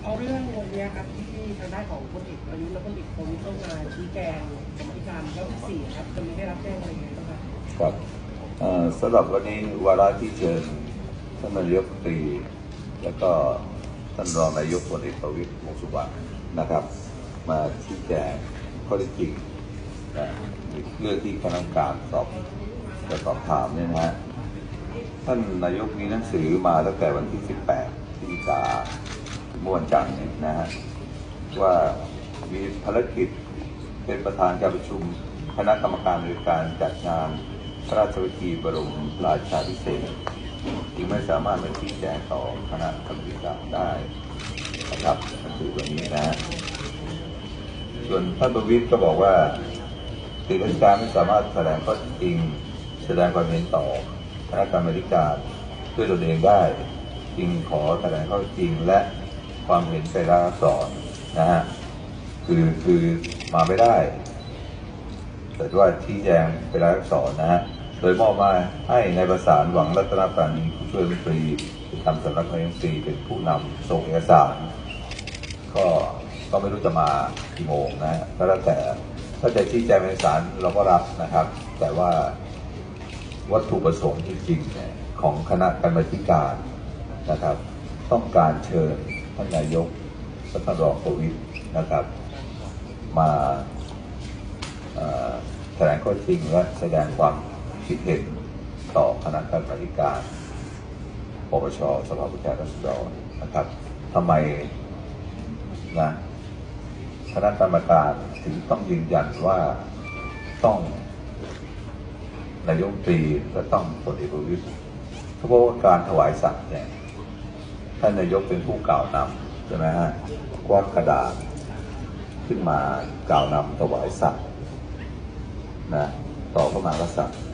เอาเรื่องวันนี้ครับที่ทางด้านของพลเอกประยุทธ์และพลเอกประวิตรต้องมาชี้แจงกรรมาธิการรอบที่ 4ครับจะมีได้รับแจ้งอะไรไหมครับครับสำหรับวันนี้วาระที่เชิญท่านนายกรัฐมนตรีและก็ท่านรองนายกพลเอกประวิตรวงษ์สุวรรณนะครับมาชี้แจงข้อเท็จจริงเรื่องที่คณะกรรมการจะสอบถามเนี่ยนะฮะท่านนายกมีหนังสือมาตั้งแต่วันที่ 18 พฤศจิกายนเมื่อวันจันทร์เนี่ยนะฮะว่ามีภารกิจเป็นประธานการประชุมคณะกรรมการในการจัดงานพระราชพิธีบรมราชาภิเษกจึงไม่สามารถมาชี้แจงต่อคณะกรรมการได้นะครับก็คือวันนี้นะฮะส่วนท่านประวิตรก็บอกว่าสื่อราชการไม่สามารถแสดงข้อจริงแสดงความเห็นต่อคณะกรรมการด้วยตนเองได้จึงขอแสดงข้อจริงและความเห็นไปรายลักษณ์อักษรนะฮะคือมาไม่ได้แต่ว่าชี้แจงเป็นรายลักษณ์อักษรนะฮะโดยมอบมาให้นายประสานหวังรัตนปราณีผู้ช่วยรัฐมนตรีประจำสำนักนายกรัฐมนตรีเป็นผู้นำส่งเอกสารก็ไม่รู้จะมากี่โมงนะฮะก็แล้วแต่ถ้าจะชี้แจงเอกสารเราก็รับนะครับแต่ว่าวัตถุประสงค์จริงๆเนี่ยของคณะกรรมาธิการนะครับต้องการเชิญท่านนายกและท่านรองประวิตรนะครับมาแถลงข้อจริงและแสดงความคิดเห็นต่อคณะกรรมาธิการปปช.สภาผู้แทนราษฎรนะครับทำไมนะคณะกรรมการถึงต้องยืนยันว่าต้องนายกรัฐมนตรีและต้องพลเอกประวิตรเพราะว่าการถวายสัตย์เนี่ยท่านนายกเป็นผู้กล่าวนำใช่ไหมฮะควักกระดาษขึ้นมากล่าวนำถวายสัตย์นะต่อพระมหากษัตริย์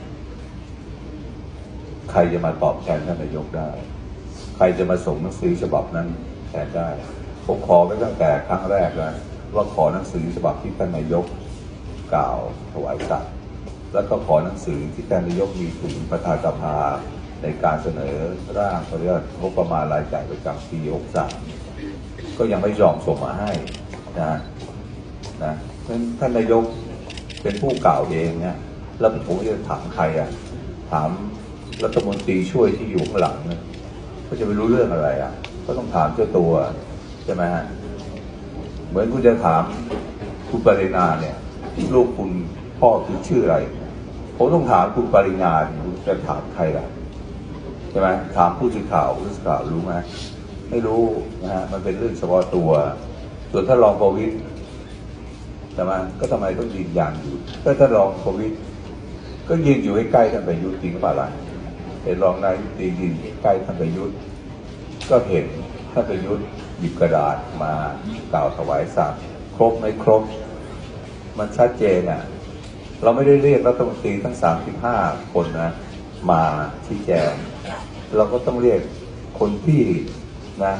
ใครจะมาตอบแทนท่านนายกได้ใครจะมาส่งหนังสือฉบับนั้นแทนได้ผมขอไว้ตั้งแต่ครั้งแรกแล้วว่าขอหนังสือฉบับที่ท่านนายกกล่าวถวายสัตย์แล้วก็ขอหนังสือที่ท่านนายกมีถึงประธานสภาในการเสนอร่างเขาเรียกงบประมาณรายจ่ายประจำปี 63ก็ยังไม่ยอมส่งมาให้นะเพราะฉะนั้นท่านนายกเป็นผู้กล่าวเองเนี่ยแล้วผมจะถามใครอ่ะถามรัฐมนตรีช่วยที่อยู่ข้างหลังเนี่ยก็จะไม่รู้เรื่องอะไรอ่ะก็ต้องถามเจ้าตัวใช่ไหมฮะเหมือนคุณจะถามคุณปรินาเนี่ยลูกคุณพ่อคุณชื่ออะไรผมต้องถามคุณปรินาคุณจะถามใครล่ะใช่ไหมถามผู้สื่อข่าวรู้ไหมไม่รู้นะฮะมันเป็นเรื่องเฉพาะตัวส่วนถ้ารองประวิตรใช่ไหมก็ทำไมต้องยืนยันอยู่ก็ถ้ารองประวิตรก็ยืนอยู่ใกล้ท่านประยุทธ์จริงหรือเปล่าล่ะเห็นรองนายกรัฐมนตรียืนใกล้ท่านประยุทธ์ก็เห็นท่านประยุทธ์หยิบกระดาษมากล่าวถวายสัตย์ครบไม่ครบมันชัดเจนอ่ะเราไม่ได้เรียกรัฐมนตรีทั้ง35 คนนะมาชี้แจงเราก็ต้องเรียกคนที่นะ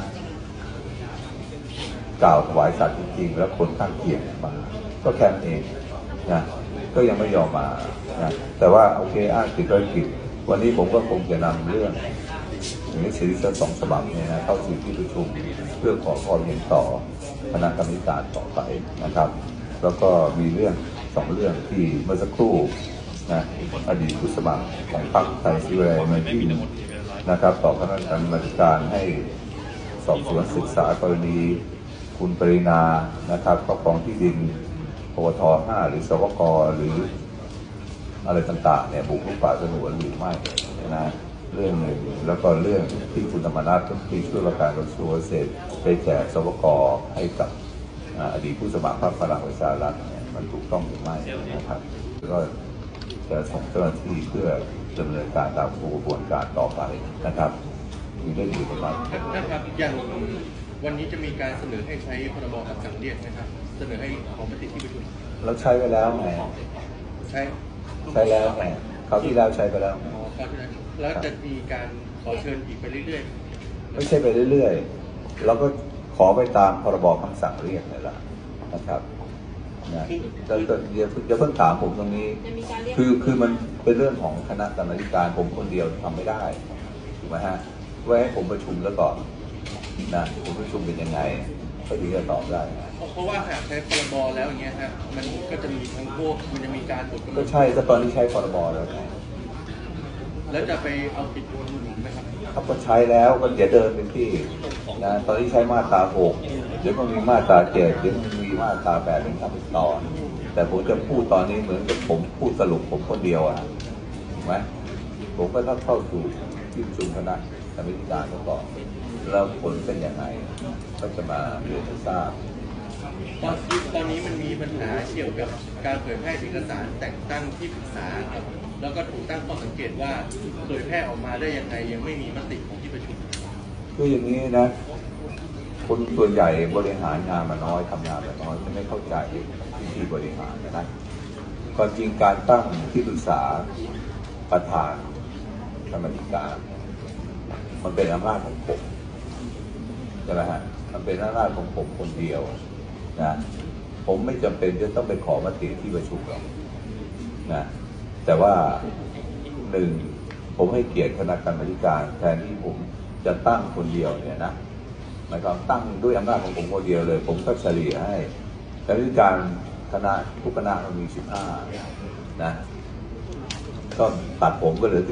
กล่าวถวายสัตย์จริงๆแล้วคนข้างเคียงมาก็แค่นั้นเองนะก็ยังไม่ยอมมานะแต่ว่าโอเคอ้างติดธุรกิจวันนี้ผมก็คงจะนำเรื่องหนังสือ2 ฉบับเนี่ยนะเข้าสู่ที่ประชุมเพื่อขอความเห็นต่อคณะกรรมการต่อไปนะครับแล้วก็มีเรื่อง2 เรื่องที่เมื่อสักครู่นะอดีตผู้สมัครของพรรคไทยศรีวิไลมายื่นนะครับต่อคณะกรรมการให้สอบสวนศึกษากรณีคุณปรินานะครับครอบครองที่ดินปวท5หรือสวกหรืออะไรต่างๆเนี่ยบุกรุกป่าสงวนหรือไม่นะเรื่องหนึ่งแล้วก็เรื่องที่คุณธรรมนัสที่ช่วยราชการกระทรวงเกษตรไปแจกสวกให้กับอดีตผู้สมัครพรรคพลังประชารัฐเนี่ยมันถูกต้องหรือไม่นะครับก็จะส่งเจ้าหน้าที่เพื่อดำเนินการตามกระบวนการต่อไปนะครับมีเรื่องอยู่ประมาณนะครับอย่างวันนี้จะมีการเสนอให้ใช้พรบคำสั่งเรียกนะครับเสนอให้ขอมติที่ประชุมเราใช้ไปแล้วไงใช้แล้วไงเขาที่เราใช้ไปแล้วแล้วจะมีการขอเชิญอีกไปเรื่อยๆไม่ใช่ไปเรื่อยๆเราก็ขอไปตามพรบคำสั่งเรียกนี่แหละนะครับนะจะเพิ่งถามผมตรงนี้คือมันเป็นเรื่องของคณะกรรมการผมคนเดียวทำไม่ได้ถูกไหมฮะไว้ให้ผมประชุมแล้วก่อนนะผมประชุมเป็นยังไงก็ถึงจะตอบได้เพราะว่าหากใช้พรบแล้วอย่างเงี้ยฮะมันก็จะมีทั้งโทษมันจะมีการบทกำหนก็ดใช่ก็ตอนนี้ใช้พรบแล้วไงแล้วจะไปเอาผิดคนอื่นไหมครับเขาก็ใช้แล้วก็อย่าเดินเป็นที่นะตอนนี้ใช้มาตรา6เดี๋ยวมันมีมาตรา7เดี๋ยวมันมีมาตรา8เป็นขั้นตอนแต่ผมจะพูดตอนนี้เหมือนกับผมพูดสรุปผมคนเดียวอะถูกไหมผมก็ต้องเข้าสู่ที่ประชุมคณะกรรมการก่อนแล้วผลเป็นยังไงก็จะมาเรียนให้ทราบตอนนี้มันมีปัญหาเกี่ยวกับการเผยแพร่เอกสารแต่งตั้งที่ปรึกษาครับแล้วก็ถูกตั้งข้อสังเกตว่าเผยแพร่ออกมาได้ยังไงยังไม่มีมติของที่ประชุมคืออย่างนี้นะคนส่วนใหญ่บริหารงานมาน้อยทำงานมาน้อยจะไม่เข้าใจวิธีบริหารนะความจริงการตั้งที่ปรึกษาประธานกรรมการมันเป็นอำนาจของผมใช่ไหมฮะมันเป็นอำนาจของผมคนเดียวนะผมไม่จำเป็นจะต้องไปขอมติที่ประชุมหรอกนะแต่ว่าหนึ่งผมให้เกียรติคณะกรรมการแทนที่ผมจะตั้งคนเดียวเนี่ยนะหมายความตั้งด้วยอำนาจของผมคนเดียวเลยผมก็เฉลี่ยให้กรรมการคณะทุกคณะมันมี15นะก็ตัดผมก็เหลือ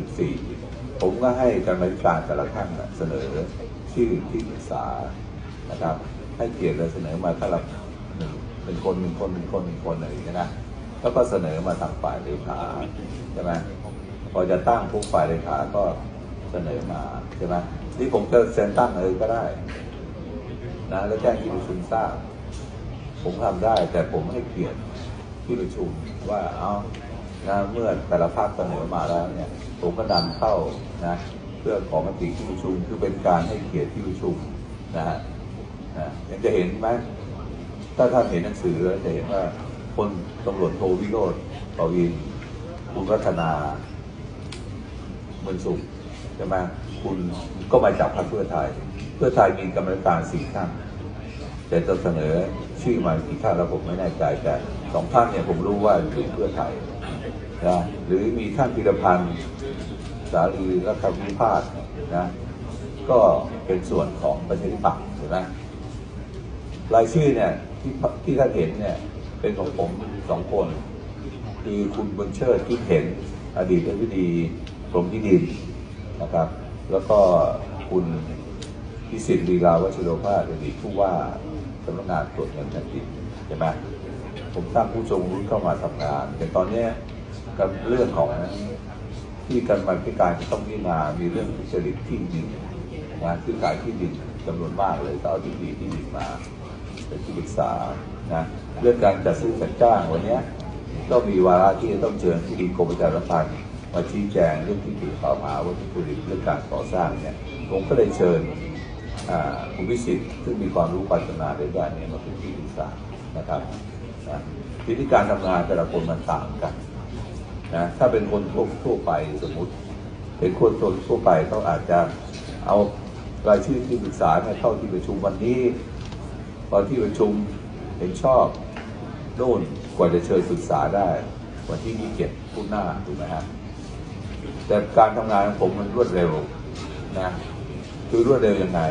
14ผมก็ให้กรรมการแต่ละท่านเสนอชื่อที่ปรึกษานะครับให้เกียรติเลยเสนอมาถ้าเราเป็นคนอะไรอย่างเงี้ยนะแล้วก็เสนอมาทางฝ่ายเลขาใช่ไหมพอจะตั้งผู้ฝ่ายเลขาก็เสนอมาใช่ไหมที่ผมจะเซ็นตั้งเลยก็ได้นะแล้วแจ้งที่ประชุมทราบผมทำได้แต่ผมให้เกียรติที่ประชุมว่าเอานะเมื่อแต่ละภาคเสนอมาแล้วเนี่ยผมก็ดันเข้านะเพื่อขอมติที่ประชุมคือเป็นการให้เกียรติที่ประชุมนะฮะยังจะเห็นไหมถ้าท่านเห็นหนังสือจะเห็นว่าคนตำรวจโทวิโรจน์ปวินคุณรัตนาเมืองสุขใช่ไหมคุณก็มาจากพรรคเพื่อไทยมีกรรมการ4 ท่านแต่จะเสนอชื่อมากี่ท่านแล้วผมไม่แน่ใจแต่2 ท่านเนี่ยผมรู้ว่าอยู่เพื่อไทยนะหรือมีท่านพิรพันธ์สาลีรัฐวิพากษ์นะก็เป็นส่วนของประชาธิปัตย์ถูกไหมรายชื่อเนี่ยที่ท่านเห็นเนี่ยเป็นของผม2 คนคือคุณบุญเชิดคิดเห็นอดีตอธิบดีกรมที่ดินนะครับแล้วก็คุณพิสิทธิ์ลีลาวัชโรภาสอดีตผู้ว่าสำนักงานตรวจเงินแผ่นดินใช่ไหมผมตั้งผู้ทรงรู้เข้ามาทำงานแต่ตอนนี้กับเรื่องของที่กรรมาธิการจะต้องพิจารณามีเรื่องทุจริตที่ดินนะคือขายที่ดินจำนวนมากเลยก็เอาที่ดินมาเป็นที่ปรึกษานะเรื่องการจัดซื้อจัดจ้างวันนี้ก็มีวาระที่จะต้องเชิญที่ดินกรมประชาสัมพันธ์มาชี้แจงเรื่องที่ถูกกล่าวหาว่าทุจริตเรื่องการก่อสร้างเนี่ยผมก็เลยเชิญคุณวิสิทธิ์ซึ่งมีความรู้ความชำนาญในด้านนี้มาเป็นที่ปรึกษานะครับวิธีการทำงานแต่ละคนมันต่างกันนะถ้าเป็นคนทั่วไปสมมุติเป็นคนทั่วไปเขาอาจจะเอารายชื่อที่ปรึกษาเข้าที่ประชุมวันนี้พอที่ประชุมเห็นชอบโน่นกว่าจะเชิญปรึกษาได้วันที่27พูดหน้าถูกไหมฮะแต่การทำงานของผมมันรวดเร็วนะคือรวดเร็วยังไง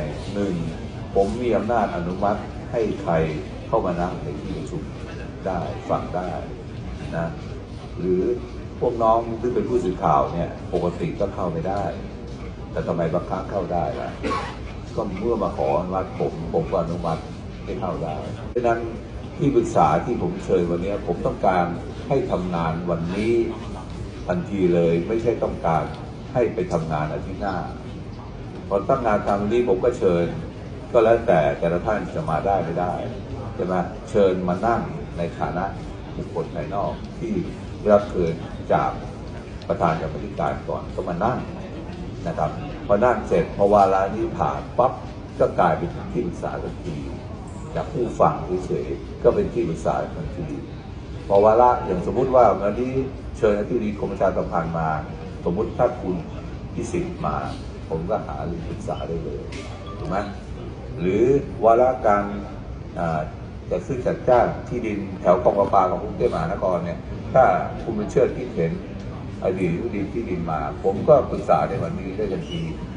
1ผมมีอำนาจอนุมัติให้ใครเข้ามานั่งในที่ประชุมได้ฟังได้นะหรือพวกน้องที่เป็นผู้สื่อข่าวเนี่ยปกติก็เข้าไม่ได้แต่ทำไมบางครั้งเข้าได้ล่ะก็เมื่อมาขออนุมัติผมก็อนุมัติให้เข้าได้เพราะนั้นที่ปรึกษาที่ผมเชิญวันนี้ผมต้องการให้ทำงานวันนี้ทันทีเลยไม่ใช่ต้องการให้ไปทำงานอาทิตย์หน้าพอตั้งงานทำวันนี้ผมก็เชิญก็แล้วแต่ละท่านจะมาได้ไม่ได้ใช่ไหมเชิญมานั่งในฐานะบุคคลภายนอกที่รับเชิญจากประธานกรรมการก่อนก็มานั่งนะครับพอนั่งเสร็จพอวาระนี้ผ่านปั๊บก็กลายเป็นที่ปรึกษาทันทีจากผู้ฟังเฉยๆก็เป็นที่ปรึกษาทันทีพอวาระอย่างสมมุติว่าวันนี้เชิญอธิบดีกรมประชาสัมพันธ์มาสมมุติถ้าคุณพิสิทธิ์มาผมก็หาหรือปรึกษาได้เลยถูกไหมหรือวาระการจะซื้อจัดจ้างที่ดินแถวกองประปาของกรุงเทพมหานครเนี่ยถ้าคุณบุญเชิดคิดเห็นอดีตที่ดินมาผมก็ปรึกษาในวันนี้ได้ทันที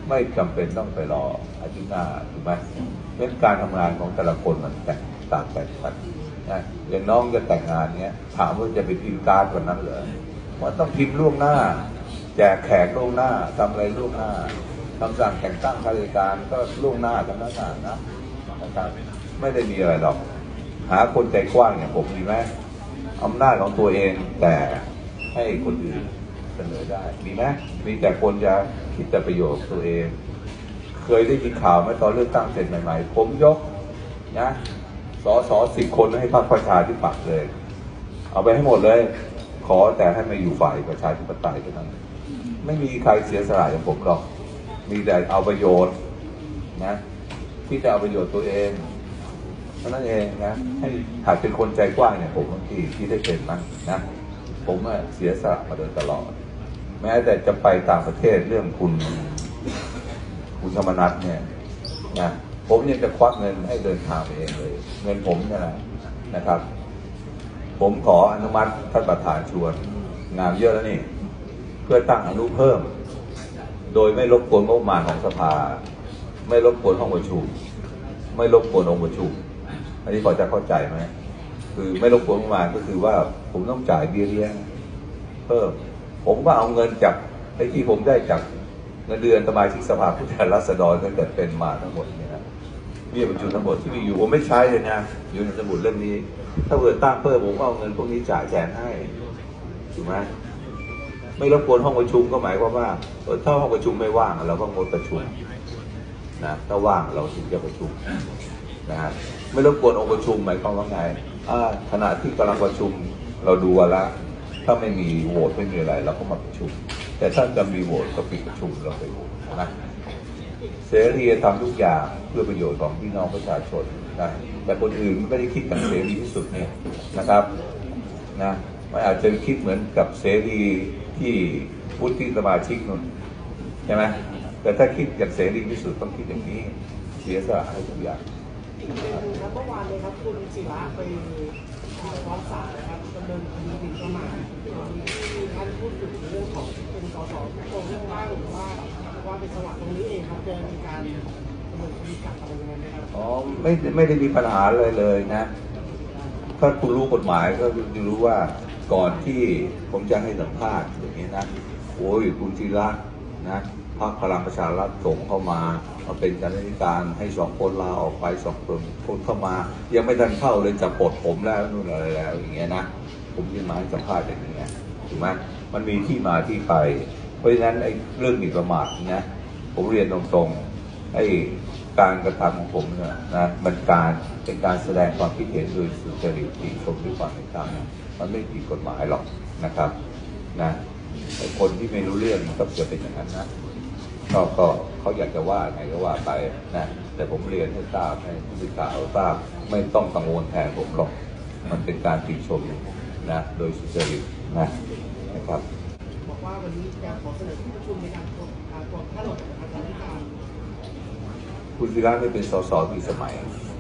ไม่จำเป็นต้องไปรออาทิตย์หน้าถูกไหมเป็นการทำงานของแต่ละคนมันแตกต่างกันนะอย่างน้องจะแต่งงานเนี้ยถามว่าจะไปพิมพ์การ์ดวันนั้นเหรอว่าต้องพิมพ์ล่วงหน้าแจกแขกล่วงหน้าทำอะไรล่วงหน้าคำสั่งแต่งตั้งข้าราชการก็ล่วงหน้ากันแล้วนะครับไม่ได้มีอะไรหรอกหาคนใจกว้างอย่างผมมีไหมอำนาจของตัวเองแต่ให้คนอื่นเสนอได้มีไหมมีแต่คนจะคิดแต่ประโยชน์ตัวเองเคยได้ยินข่าวไหมตอนเลือกตั้งเสร็จใหม่ๆผมยกนะส10 คนให้พรรคประชาธิปัตย์เลยเอาไปให้หมดเลยขอแต่ให้มาอยู่ฝ่ายประชาธิปไตยเท่านั้นไม่มีใครเสียสละอย่างผมหรอกมีแต่เอาประโยชน์นะที่จะเอาประโยชน์ตัวเองนั่นเองนะให้หากเป็นคนใจกว้างเนี่ยผมบางทีที่ได้เป็นมั้งนะผมเสียสละมาโดยตลอดแม้แต่จะไปต่างประเทศเรื่องคุณธรรมนัสเนี่ยนะผมยังจะควักเงินให้เดินทางไปเองเลยเงินผมเนี่ยนะครับผมขออนุมัติท่านประธานชวนงานเยอะแล้วนี่เพื่อตั้งอนุเพิ่มโดยไม่รบกวนงบประมาณของสภาไม่รบกวนห้องประชุมไม่รบกวนองค์ประชุมอันนี้พอจะเข้าใจไหมคือไม่รบกวนงบประมาณก็คือว่าผมต้องจ่ายเบี้ยเลี้ยงเพิ่มผมก็เอาเงินจากไอ้ที่ผมได้จากเงินเดือนสมาชิกสภาผู้แทนราษฎรตั้งแต่เป็นมาทั้งหมดเนี่ยนะเบี้ยประชุมทั้งหมดที่มีอยู่ผมไม่ใช้เลยนะอยู่ในสมุดเล่มนี้ถ้าเกิดตั้งเพิ่มผมก็เอาเงินพวกนี้จ่ายแทนให้ถูกไหมไม่รบกวนห้องประชุมก็หมายความว่าถ้าห้องประชุมไม่ว่างเราก็งดประชุมนะถ้าว่างเราถึงจะประชุมนะฮะไม่รบกวนองค์ประชุมหมายความว่าไงขณะที่กำลังประชุมเราดูแล้วถ้าไม่มีโหวตไม่มีอะไรเราก็มาประชุมแต่ถ้าจะมีโหวตก็ปิดประชุมเราไปโหวตนะเสรีทำทุกอย่างเพื่อประโยชน์ของพี่น้องประชาชนนะแต่คนอื่นไม่ได้คิดอย่างเสรีที่สุดเนี่ยนะครับนะมันอาจจะคิดเหมือนกับเสรีที่วุฒิสมาชิกนู่นใช่ไหมแต่ถ้าคิดอย่างเสรีที่สุดต้องคิดอย่างนี้เสียสละให้ทุกอย่างครับเมื่อวานเลยครับคุณศิระไปฟ้องศาลนะครับดำเนินคดีหมิ่นประมาทที่ท่านพูดถึงเรื่องของเป็นสสโกงเรื่องบ้างหรือว่าเป็นจังหวะตรงนี้เองครับจะมีการดำเนินคดีกลับอะไรยังไงไหมครับอ๋อไม่ได้มีปัญหาเลยนะถ้าคุณรู้กฎหมายก็จะรู้ว่าก่อนที่ผมจะให้สัมภาษณ์อย่างนี้นะโอ้ยคุณศิระนะพรรคพลังประชารัฐส่งเข้ามาเป็นกรรมการให้2 คนลาออกไป2 คนเข้ามายังไม่ทันเข้าเลยจะปลดผมแล้วนู่นอะไรแล้วอย่างเงี้ยนะผมยังมาให้สัมภาษณ์อย่างนี้ถูกไหมมันมีที่มาที่ไปเพราะฉะนั้นไอ้เรื่องหมิ่นประมาทนะผมเรียนตรงๆไอ้การกระทำของผมเนี่ยนะมันเป็นการแสดงความคิดเห็นโดยสุจริตติชมด้วยความเป็นธรรมมันไม่ผิดกฎหมายหรอกนะครับนะคนที่ไม่รู้เรื่องก็จะเป็นอย่างนั้นนะก็เขาอยากจะว่าไงก็ว่าไปนะแต่ผมเรียนให้ทราบให้ผู้สื่อข่าวทราบไม่ต้องกังวลแทนผมหรอกมันเป็นการติชมนะโดยสุจริตนะครับบอกว่าวันนี้จะขอเสนอที่ประชุมในการกดถ้าเราจะทำการคุณศิระไม่เป็นส.ส.กี่สมัย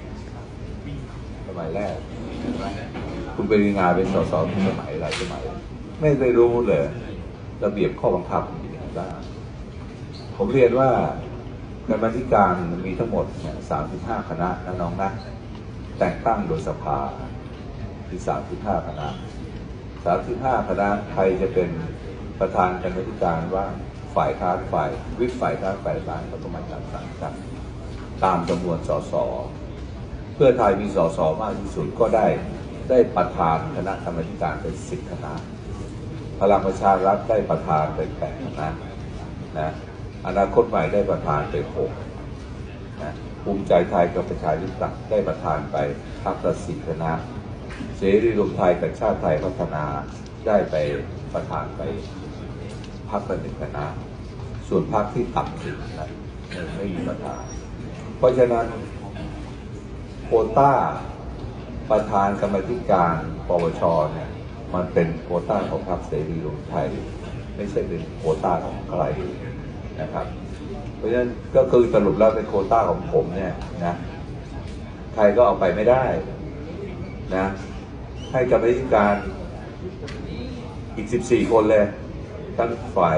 แรกคุณปรินาเป็นส.ส.กี่สมัยหลายสมัยไม่ได้รู้เลยระเบียบข้อบังคับมีอย่างไรบ้างผมเรียนว่ากรรมาธิการมีทั้งหมด35 คณะนะน้องนะแต่งตั้งโดยสภาที่35 คณะ35 คณะใครจะเป็นประธานกรรมาธิการว่าฝ่ายค้านฝ่ายวิปฝ่ายค้านฝ่ายรัฐบาลก็ต้องมาจัดสรรกันตามจำนวนส.ส.เพื่อไทยมีส.ส.มากที่สุดก็ได้ประธานคณะกรรมาธิการเป็น10 คณะพลังประชารัฐได้ประธานเป็น8 คณะนะอนาคตใหม่ได้ประธานไป6นะภูมิใจไทยกับประชาธิปัตย์ได้ประธานไปพรรคละ10 คณะเสรีรวมไทยกับชาติไทยพัฒนาได้ไปประธานไปพรรคละ1 คณะส่วนพรรคที่ต่ำสุดนะไม่มีประธานเพราะฉะนั้นโควต้าประธานกรรมาธิการปวชเนี่ยมันเป็นโควต้าของพรรคเสรีรวมไทยไม่ใช่เป็นโควต้าของใครนะครับเพราะฉะนั้นก็คือสรุปแล้วเป็นโควต้าของผมเนี่ยนะใครก็เอาไปไม่ได้นะให้กรรมาธิการอีก14 คนเลยทั้งฝ่าย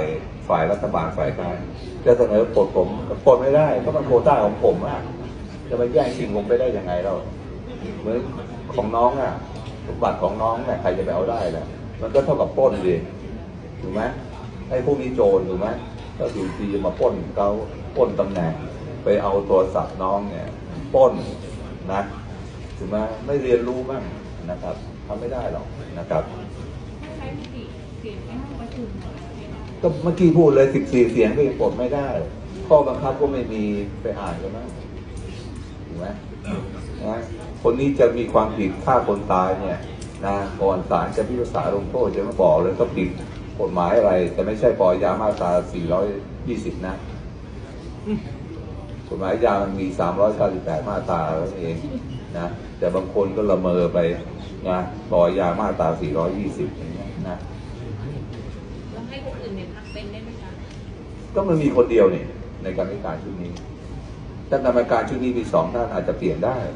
ฝ่ายรัฐบาลฝ่ายค้านจะเสนอปลดผมปลดไม่ได้เพราะมันโควต้าของผมอะจะไปแย่งชิงผมไปได้ยังไงเราเหมือนของน้องอะสมบัติของน้องเนี่ยใครจะไปเอาได้ล่ะมันก็เท่ากับปล้นดิถูกไหมไอ้พวกนี้โจรถูกไหมก็อยู่ดีมาปล้นเขาปล้นตำแหน่งไปเอาโทรศัพท์น้องเนี่ยปล้นนะถูกไหมไม่เรียนรู้บ้างนะครับทำไม่ได้หรอกนะครับใช้มติเสียงในห้องประชุมเหรอก็เมื่อกี้พูดเลย14 เสียงก็ยังปลดไม่ได้ ข้อบังคับก็ไม่มีไปอ่านกันมั้งถูกไหมนะคนนี้จะมีความผิดฆ่าคนตายเนี่ยนะก่อนศาลจะพิพากษาลงโทษจะมาบอกเลยก็ผิดกฎหมายอะไร แต่ไม่ใช่ปล่อยยามาตรา420 นะกฎหมายยามันมี398 มาตราแล้วเองนะแต่บางคนก็ละเมอไปนะปล่อยยามาตรา420อย่างเงี้ยนะแล้วให้คนอื่นในพรรคเป็นได้ไหมคะก็มันมีคนเดียวเนี่ยในกรรมการชุดนี้ถ้ากรรมการชุดนี้มี2 ท่านอาจจะเปลี่ยนได้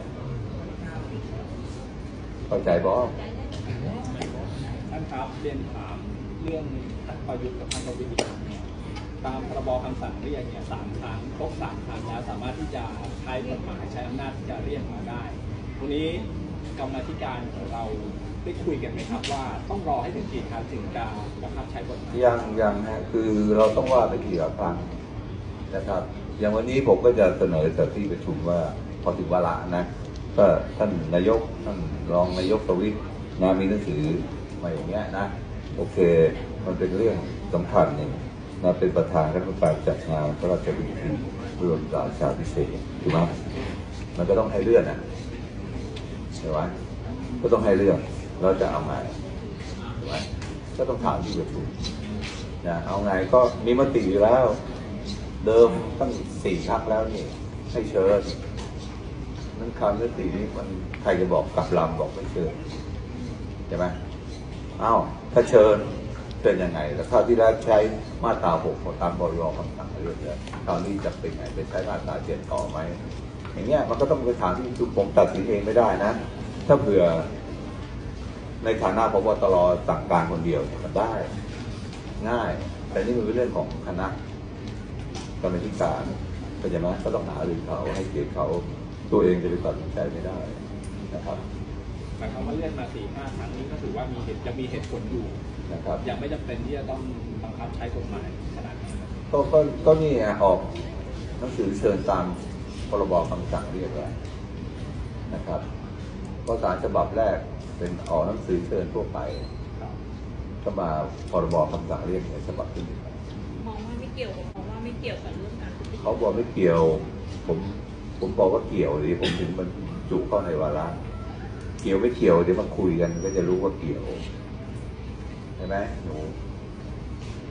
เข้าใจบ่ท่านครับเรียนถามเรื่องท่านประยุทธ์กับท่านประวิตรเนี่ยตามพรบคำสั่งเรียกเนี่ย3 ครั้งครบ3 ครั้งแล้วสามารถที่จะใช้กฎหมายใช้อำนาจที่จะเรียกมาได้ตรงนี้กรรมาธิการของเราได้คุยกันไหมครับว่าต้องรอให้ถึงกี่ครั้งถึงจะบังคับใช้กฎหมายยังฮะคือเราต้องว่าไปกี่ครั้งนะครับอย่างวันนี้ผมก็จะเสนอต่อที่ประชุมว่าพอถึงวาระนะก็ท่านนายกท่านรองนายกประวิตรนะมีหนังสือมาอย่างเงี้ยนะโอเคมันเป็นเรื่องสำคัญหนึ่งนะเป็นประธานคณะกรรมการจัดงานพระราชพิธีบรมราชาภิเษกถูกไหมมันก็ต้องให้เลื่อนนะใช่ไหมก็ต้องให้เลื่อนเราจะเอาไงถูกไหมก็ต้องถามที่ประชุมนะเอาไงก็มีมติอยู่แล้วเดิมตั้ง4 ครั้งแล้วนี่ให้เชิญนั้นคำมตินี้มันใครจะบอกกลับลำบอกไม่เชิญใช่ไหมอ้าวถ้าเชิญเป็นยังไงแล้วคราวที่แล้วใช้มาตรา6ตามบรคำสั่งเรื่องแล้วคราวนี้จะเป็นไงไปใช้มาตรา7ต่อไหมอย่างเงี้ยมันก็ต้องไปถามที่ประชุมผมตัดสินเองไม่ได้นะถ้าเผื่อในฐานะพบตรสั่งการคนเดียวเนี่ยมันได้ง่ายแต่นี่มันเป็นเรื่องของคณะกรรมการเข้าใจไหมก็ต้องหาหรือเขาให้เกียรติเขาตัวเองจะไปตัดสินใจไม่ได้นะครับหมายความว่าเลื่อนมา 4-5 ครั้งนี้ก็ถือว่ามีเหตุผลอยู่นะครับยังไม่จำเป็นที่จะต้องบังคับใช้กฎหมายขนาดนั้นก็นี่ออกหนังสือเชิญตามพรบคำสั่งเรียกแล้วนะครับก็สารฉบับแรกเป็นออกหนังสือเชิญทั่วไปก็มาพรบคำสั่งเรียกในฉบับที่มองว่าไม่เกี่ยวกับเรื่องการเขาบอกไม่เกี่ยวผมบอกว่าเกี่ยวดิผมถึงมันจุเข้าในวาระเกี่ยวไม่เกี่ยวเดี๋ยวมาคุยกันก็จะรู้ว่าเกี่ยวใช่ไหมหนู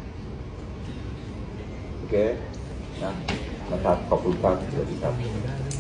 โอเคนะครับขอบคุณครับสวัสดีครับ